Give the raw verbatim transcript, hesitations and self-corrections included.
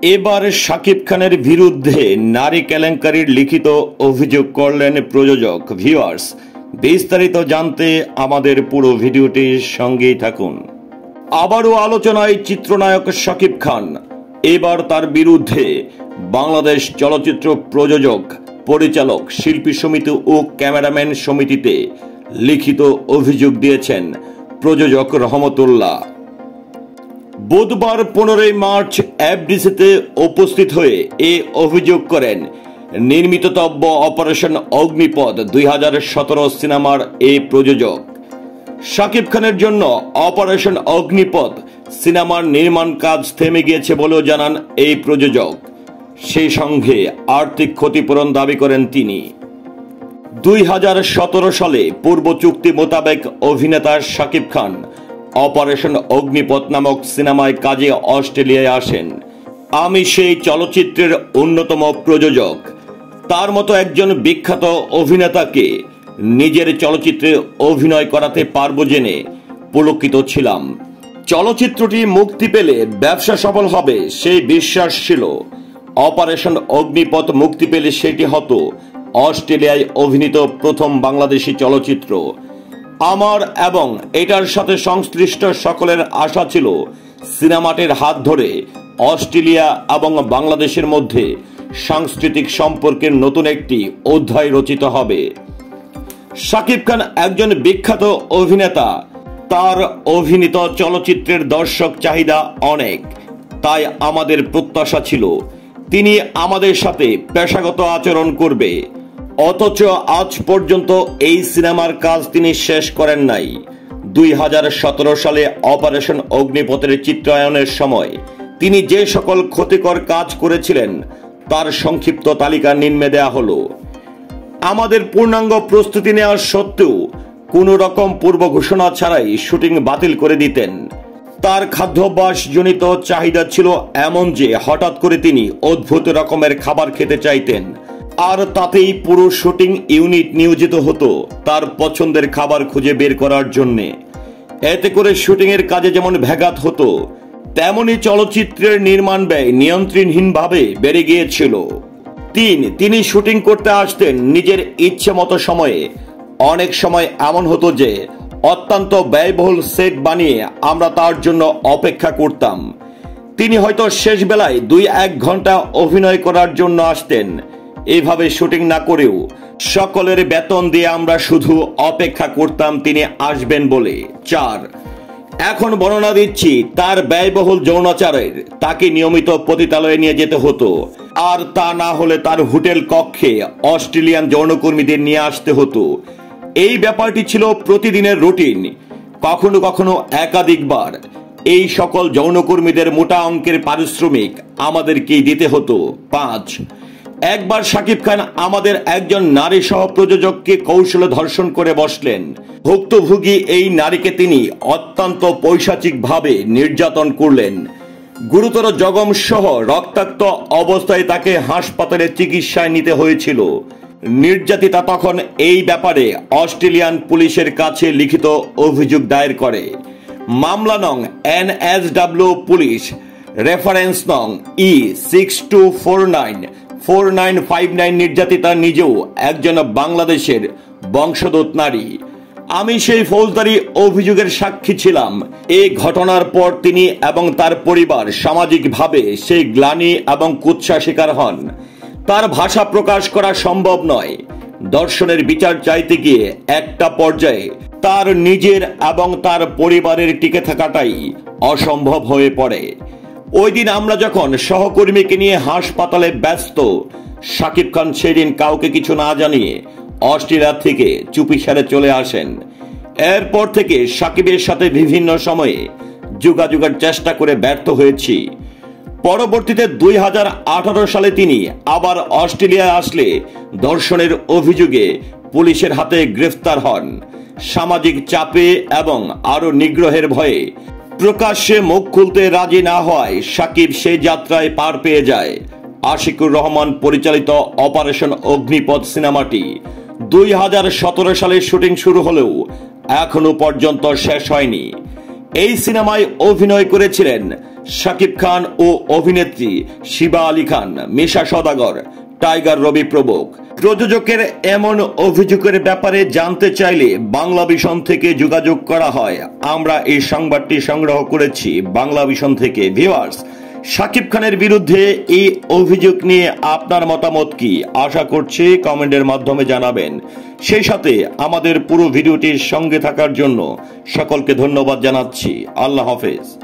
এবার শাকিব খানের বিরুদ্ধে নারী কেলেঙ্কারির লিখিত অভিযোগ করলেন প্রযোজক। ভিউয়ার্স, বিস্তারিত জানতে আমাদের পুরো ভিডিওটির সঙ্গেই থাকুন। আবারও আলোচনায় চিত্রনায়ক শাকিব খান। এবার তার বিরুদ্ধে বাংলাদেশ চলচ্চিত্র প্রযোজক, পরিচালক, শিল্পী সমিতি ও ক্যামেরাম্যান সমিতিতে লিখিত অভিযোগ দিয়েছেন প্রযোজক রহমতুল্লাহ। বুধবার পনেরোই মার্চ এফডিসিতে উপস্থিত হয়ে এ অভিযোগ করেন নির্মিতব্য অপারেশন অগ্নিপথ দুই হাজার সতেরো সিনেমার এই প্রযোজক। শাকিব খানের জন্য অপারেশন অগ্নিপথ সিনেমার নির্মাণ কাজ থেমে গিয়েছে বলেও জানান এই প্রযোজক। সেই সঙ্গে আর্থিক ক্ষতিপূরণ দাবি করেন তিনি। দুই হাজার সতেরো সালে পূর্ব চুক্তি মোতাবেক অভিনেতা শাকিব খান অপারেশন অগ্নিপথ নামক সিনেমায় কাজে অস্ট্রেলিয়ায় আসেন। আমি সেই চলচ্চিত্রের অন্যতম প্রযোজক। তার মতো একজন বিখ্যাত অভিনেতাকে নিজের চলচ্চিত্রে অভিনয় করাতে পারবো জেনে পুলকিত ছিলাম। চলচ্চিত্রটি মুক্তি পেলে ব্যবসা সফল হবে সেই বিশ্বাস ছিল। অপারেশন অগ্নিপথ মুক্তি পেলে সেটি হতো অস্ট্রেলিয়ায় অভিনীত প্রথম বাংলাদেশি চলচ্চিত্র। আমার এবং এটার সাথে সংশ্লিষ্ট সকলের আশা ছিল সিনেমাটির হাত ধরে অস্ট্রেলিয়া এবং বাংলাদেশের মধ্যে সাংস্কৃতিক সম্পর্কের নতুন একটি অধ্যায় রচিত হবে। শাকিব খান একজন বিখ্যাত অভিনেতা। তার অভিনীত চলচ্চিত্রের দর্শক চাহিদা অনেক, তাই আমাদের প্রত্যাশা ছিল তিনি আমাদের সাথে পেশাগত আচরণ করবে। অথচ আজ পর্যন্ত এই সিনেমার কাজ তিনি শেষ করেন নাই। দুই হাজার সতেরো সালে অপারেশন অগ্নিপথের চিত্রায়নের সময় তিনি যে সকল ক্ষতিকর কাজ করেছিলেন তার সংক্ষিপ্ত তালিকা নিম্নে দেয়া হলো। আমাদের পূর্ণাঙ্গ প্রস্তুতি নেওয়ার সত্ত্বেও কোনো রকম পূর্ব ঘোষণা ছাড়াই শুটিং বাতিল করে দিতেন। তার খাদ্যাভ্যাস জনিত চাহিদা ছিল এমন যে হঠাৎ করে তিনি অদ্ভুত রকমের খাবার খেতে চাইতেন, আর তাতেই পুরো শুটিং ইউনিট নিয়োজিত হতো তার পছন্দের খাবার খুঁজে বের করার জন্যে। এতে করে শুটিং এর কাজে যেমন ব্যাঘাত হতো, তেমনি চলচ্চিত্রের নির্মাণ ব্যয় নিয়ন্ত্রণহীনভাবে বেড়ে গিয়েছিল। তিন তিনি শুটিং করতে আসতেন নিজের ইচ্ছে মতো সময়ে। অনেক সময় এমন হতো যে অত্যন্ত ব্যয়বহুল সেট বানিয়ে আমরা তার জন্য অপেক্ষা করতাম। তিনি হয়তো শেষ বেলায় দুই এক ঘন্টা অভিনয় করার জন্য আসতেন। এইভাবে শুটিং না করেও সকলের বেতন দিয়ে আমরা শুধু অপেক্ষা করতাম তিনি আসবেন বলে। চার এখন বর্ণনা দিচ্ছি তার ব্যয়বহুল যৌনাচারের। তাকে নিয়মিত পতিতালয়ে নিয়ে যেতে হতো, আর তা না হলে তার হোটেল কক্ষে অস্ট্রেলিয়ান যৌনকর্মীদের নিয়ে আসতে হতো। এই ব্যাপারটি ছিল প্রতিদিনের রুটিন, কখনো কখনো একাধিকবার। এই সকল যৌনকর্মীদের মোটা অঙ্কের পারিশ্রমিক আমাদেরকেই দিতে হতো। পাঁচ একবার শাকিব খান আমাদের একজন নারী সহ প্রযোজককে কৌশলে ধর্ষণ করে বসলেন। ভুক্তভোগী এই নারীকে তিনি অত্যন্ত পৈশাচিক ভাবে নির্যাতন করলেন। গুরুতর জখম সহ রক্তাক্ত অবস্থায় তাকে হাসপাতালে চিকিৎসায় নিতে হয়েছিল। নির্যাতিতা তখন এই ব্যাপারে অস্ট্রেলিয়ান পুলিশের কাছে লিখিত অভিযোগ দায়ের করে। মামলা নং N S W police reference নং E six two four nine four nine five nine. নির্যাতিতা নিজেও একজন বাংলাদেশের বংশোদ্ভূত নারী। আমি সেই ফৌজদারি অভিযোগের সাক্ষী ছিলাম। এই ঘটনার পর তিনি এবং তার পরিবার সামাজিকভাবে সেই গ্লানি এবং কুৎসা শিকার হন। তার ভাষা প্রকাশ করা সম্ভব নয়। দর্শনের বিচার চাইতে গিয়ে একটা পর্যায়ে তার নিজের এবং তার পরিবারের টিকে থাকাটাই অসম্ভব হয়ে পড়ে। ওই দিন আমরা যখন সহকর্মীকে নিয়ে হাসপাতালে ব্যস্ত, শাকিব খান সেদিন কাউকে কিছু না জানিয়ে অস্ট্রেলিয়া থেকে চুপিসারে চলে আসেন। এরপর থেকে শাকিবের সাথে বিভিন্ন সময়ে যোগাযোগের চেষ্টা করে ব্যর্থ হয়েছি। পরবর্তীতে দুই হাজার আঠারো সালে তিনি আবার অস্ট্রেলিয়ায় আসলে ধর্ষণের অভিযোগে পুলিশের হাতে গ্রেফতার হন। সামাজিক চাপে এবং আরো নিগ্রহের ভয়ে প্রকাশ্যে মুখ খুলতে রাজি না হওয়ায় শাকিব সেই যাত্রায় পার পেয়ে যায়। আশিকুর রহমান পরিচালিত অপারেশন অগ্নিপথ সিনেমাটি দুই হাজার সতেরো সালে শুটিং শুরু হলেও এখনো পর্যন্ত শেষ হয়নি। এই সিনেমায় অভিনয় করেছিলেন শাকিব খান ও অভিনেত্রী শিবা আলী খান, মিশা সওদাগর, টাইগার রবি প্রমুখ। প্রযোজকের এমন অভিযোগের ব্যাপারে জানতে চাইলে বাংলা ভিশন থেকে যোগাযোগ করা হয়। আমরা এই সংবাদটি সংগ্রহ করেছি বাংলা ভিশন থেকে। ভিউয়ার্স, শাকিব খানের বিরুদ্ধে এই অভিযোগ নিয়ে আপনার মতামত কি? আশা করছি কমেন্টের মাধ্যমে জানাবেন। সেই সাথে আমাদের পুরো ভিডিওটির সঙ্গে থাকার জন্য সকলকে ধন্যবাদ জানাচ্ছি। আল্লাহ হাফেজ।